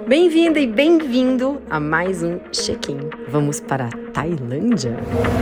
Bem-vinda e bem-vindo a mais um check-in. Vamos para a Tailândia?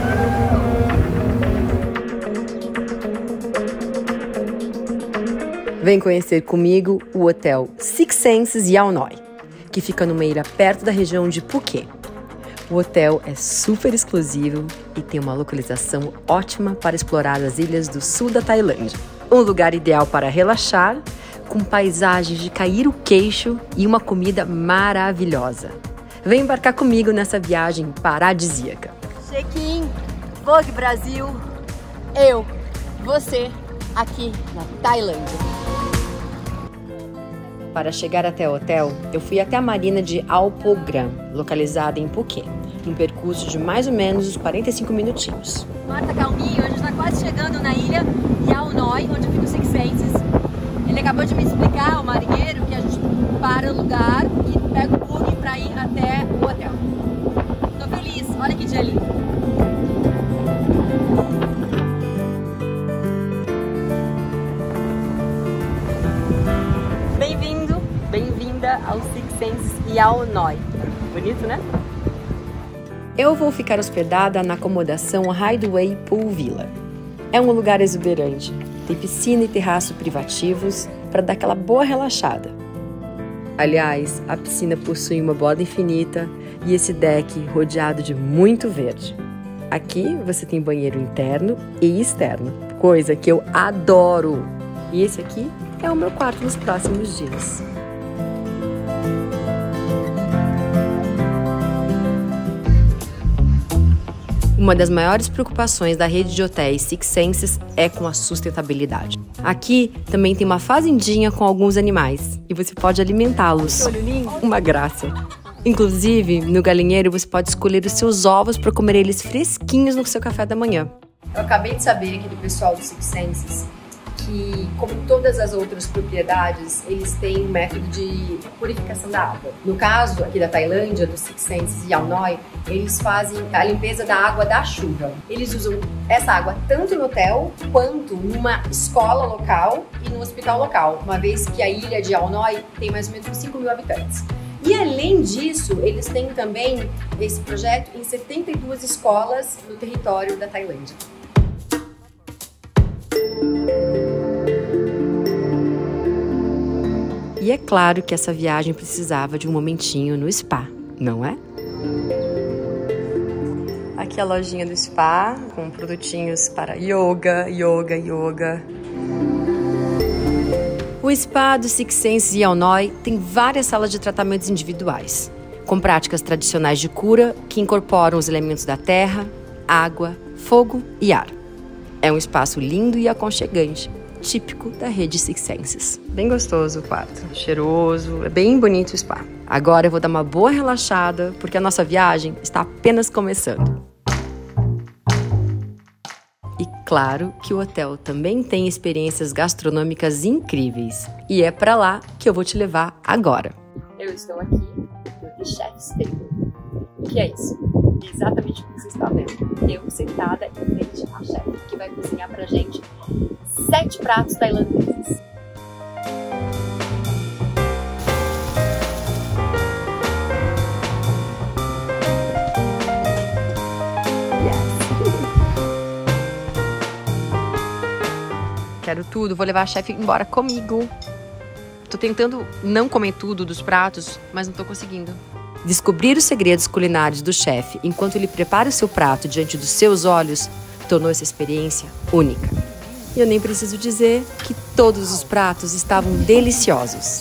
Vem conhecer comigo o Hotel Six Senses Yau Noi, que fica numa ilha perto da região de Phuket. O hotel é super exclusivo e tem uma localização ótima para explorar as ilhas do sul da Tailândia. Um lugar ideal para relaxar, com paisagens de cair o queixo e uma comida maravilhosa. Vem embarcar comigo nessa viagem paradisíaca. Check-in, Vogue Brasil, eu, você, aqui na Tailândia. Para chegar até o hotel, eu fui até a marina de Ao Pho Gram, localizada em Phuket, um percurso de mais ou menos uns 45 minutinhos. Marta, calminho, a gente está quase chegando na ilha Yau Noi, onde fica o Six Senses. Ele acabou de me explicar, o marinheiro, que a gente para o lugar e pega o bug para ir até o hotel. Tô feliz, olha que dia lindo. Bem-vinda ao Six Senses Yau Noi. Bonito, né? Eu vou ficar hospedada na acomodação Hideaway Pool Villa. É um lugar exuberante. Tem piscina e terraço privativos para dar aquela boa relaxada. Aliás, a piscina possui uma borda infinita e esse deck rodeado de muito verde. Aqui você tem banheiro interno e externo, coisa que eu adoro. E esse aqui é o meu quarto nos próximos dias. Uma das maiores preocupações da rede de hotéis Six Senses é com a sustentabilidade. Aqui também tem uma fazendinha com alguns animais e você pode alimentá-los. Uma graça. Inclusive, no galinheiro você pode escolher os seus ovos para comer eles fresquinhos no seu café da manhã. Eu acabei de saber aqui do pessoal do Six Senses que, como todas as outras propriedades, eles têm um método de purificação da água. No caso aqui da Tailândia, do Six Senses Yau Noi, eles fazem a limpeza da água da chuva. Eles usam essa água tanto no hotel, quanto numa escola local e no hospital local, uma vez que a ilha de Yau Noi tem mais ou menos 5.000 habitantes. E além disso, eles têm também esse projeto em 72 escolas no território da Tailândia. E é claro que essa viagem precisava de um momentinho no spa, não é? Aqui a lojinha do spa, com produtinhos para yoga. O spa do Six Senses Yau Noi tem várias salas de tratamentos individuais, com práticas tradicionais de cura que incorporam os elementos da terra, água, fogo e ar. É um espaço lindo e aconchegante, típico da rede Six Senses. Bem gostoso o quarto, cheiroso, é bem bonito o spa. Agora eu vou dar uma boa relaxada, porque a nossa viagem está apenas começando. E claro que o hotel também tem experiências gastronômicas incríveis. E é pra lá que eu vou te levar agora. Eu estou aqui no The Chef's Table. O que é isso? Exatamente o que você está vendo. Eu sentada em frente à chefe, que vai cozinhar pra gente 7 pratos tailandeses. Quero tudo, vou levar a chefe embora comigo. Tô tentando não comer tudo dos pratos, mas não tô conseguindo. Descobrir os segredos culinários do chefe enquanto ele prepara o seu prato diante dos seus olhos tornou essa experiência única. E eu nem preciso dizer que todos os pratos estavam deliciosos.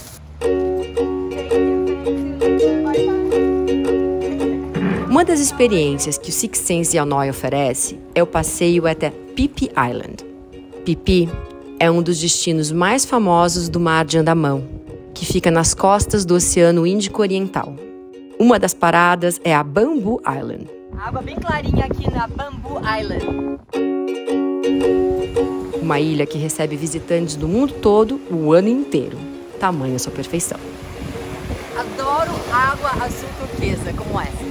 Uma das experiências que o Six Senses Yau Noi oferece é o passeio até Phi Phi Island. Phi Phi é um dos destinos mais famosos do Mar de Andamão, que fica nas costas do Oceano Índico Oriental. Uma das paradas é a Bamboo Island. Água bem clarinha aqui na Bamboo Island. Uma ilha que recebe visitantes do mundo todo o ano inteiro. Tamanha sua perfeição. Adoro água azul turquesa como essa.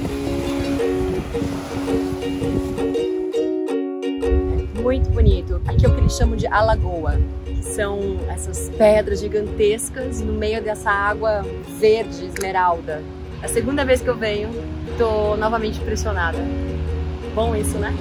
Muito bonito. Aqui é o que eles chamam de alagoa, que são essas pedras gigantescas no meio dessa água verde, esmeralda. É a segunda vez que eu venho, tô novamente impressionada. Bom isso, né?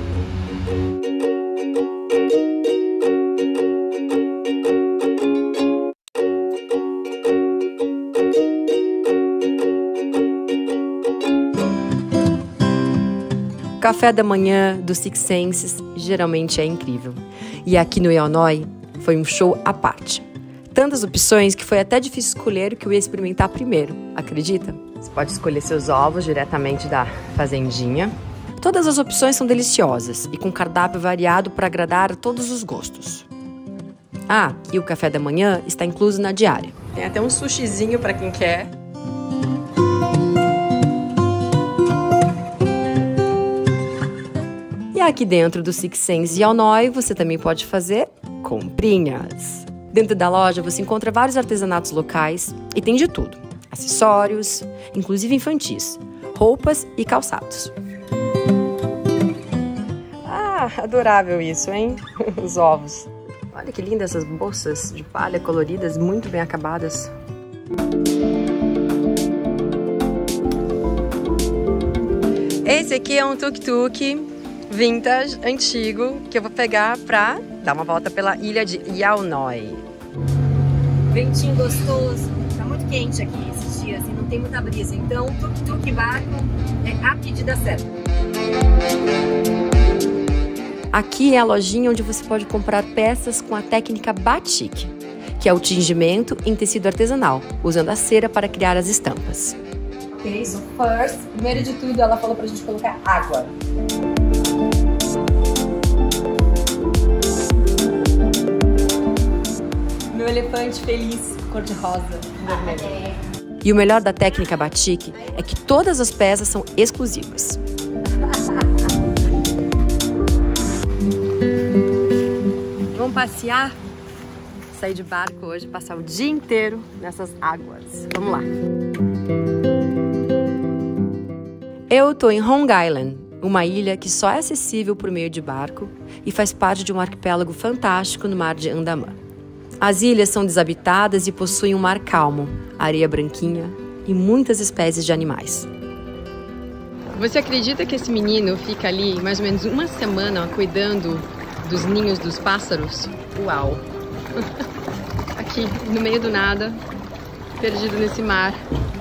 O café da manhã do Six Senses geralmente é incrível. E aqui no Illinois foi um show à parte. Tantas opções que foi até difícil escolher o que eu ia experimentar primeiro, acredita? Você pode escolher seus ovos diretamente da fazendinha. Todas as opções são deliciosas e com cardápio variado para agradar a todos os gostos. Ah, e o café da manhã está incluso na diária. Tem até um sushizinho para quem quer. E aqui dentro do Six Senses Illinois você também pode fazer comprinhas. Dentro da loja você encontra vários artesanatos locais e tem de tudo. Acessórios, inclusive infantis, roupas e calçados. Ah, adorável isso, hein? Os ovos. Olha que lindas essas bolsas de palha coloridas, muito bem acabadas. Esse aqui é um tuk-tuk vintage, antigo, que eu vou pegar pra dar uma volta pela ilha de Illinois. Ventinho gostoso, tá muito quente aqui esses dias e não tem muita brisa, então tuk-tuk e barco é a pedida certa. Aqui é a lojinha onde você pode comprar peças com a técnica batik, que é o tingimento em tecido artesanal, usando a cera para criar as estampas. Ok, so first, primeiro de tudo ela falou pra gente colocar água. Meu elefante feliz, cor-de-rosa, vermelho. E o melhor da técnica batik é que todas as peças são exclusivas. Vamos passear? Sair de barco hoje, passar o dia inteiro nessas águas. Vamos lá. Eu tô em Long Island, uma ilha que só é acessível por meio de barco e faz parte de um arquipélago fantástico no mar de Andamã. As ilhas são desabitadas e possuem um mar calmo, areia branquinha e muitas espécies de animais. Você acredita que esse menino fica ali mais ou menos uma semana cuidando dos ninhos dos pássaros? Uau! Aqui, no meio do nada, perdido nesse mar.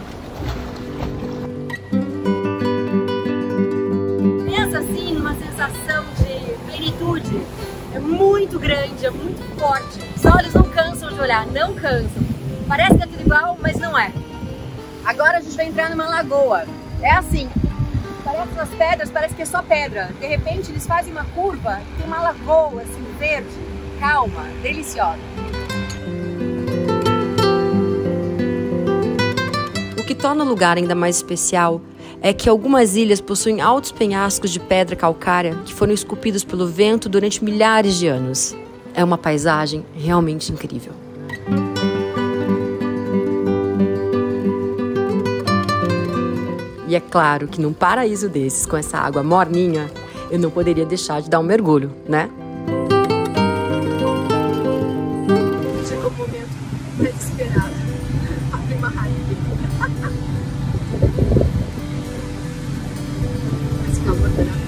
Pensa assim numa sensação de plenitude. É muito grande, é muito forte. Os olhos não cansam de olhar, não cansam. Parece que é tudo igual, mas não é. Agora a gente vai entrar numa lagoa. É assim, parece as pedras, parece que é só pedra. De repente eles fazem uma curva e tem uma lagoa assim, verde, calma, deliciosa. O que torna o lugar ainda mais especial é que algumas ilhas possuem altos penhascos de pedra calcária que foram esculpidos pelo vento durante milhares de anos. É uma paisagem realmente incrível. E é claro que num paraíso desses, com essa água morninha, eu não poderia deixar de dar um mergulho, né? Chegou o momento mais esperado. Abrir uma rainha. Mas calma,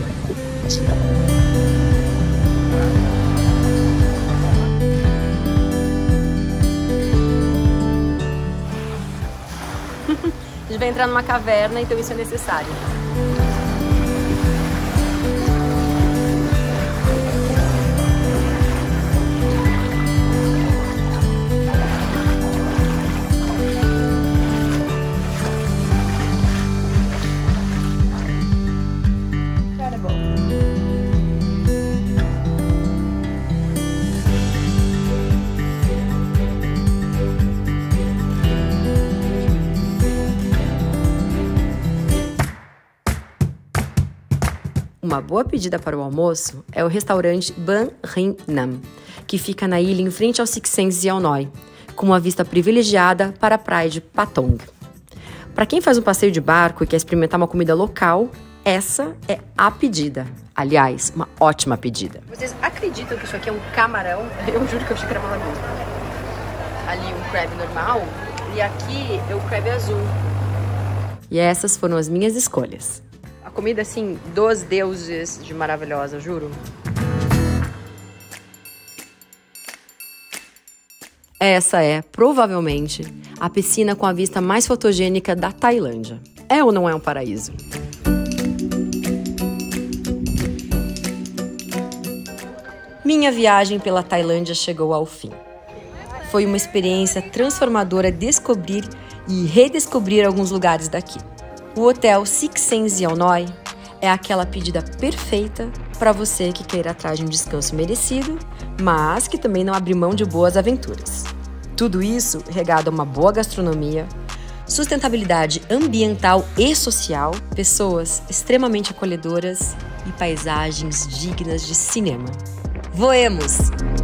A gente vai entrar numa caverna, então isso é necessário. Uma boa pedida para o almoço é o restaurante Ban Rin Nam, que fica na ilha em frente ao Six Senses Illinois, com uma vista privilegiada para a praia de Patong. Para quem faz um passeio de barco e quer experimentar uma comida local, essa é a pedida. Aliás, uma ótima pedida. Vocês acreditam que isso aqui é um camarão? Eu juro que eu achei que era uma lagoa. ali um crab normal e aqui é o crab azul. E essas foram as minhas escolhas. A comida, assim, dos deuses de maravilhosa, juro. Essa é, provavelmente, a piscina com a vista mais fotogênica da Tailândia. É ou não é um paraíso? Minha viagem pela Tailândia chegou ao fim. Foi uma experiência transformadora descobrir e redescobrir alguns lugares daqui. O Hotel Six Senses em Hanoi é aquela pedida perfeita para você que queira atrás de um descanso merecido, mas que também não abre mão de boas aventuras. Tudo isso regado a uma boa gastronomia, sustentabilidade ambiental e social, pessoas extremamente acolhedoras e paisagens dignas de cinema. Voemos!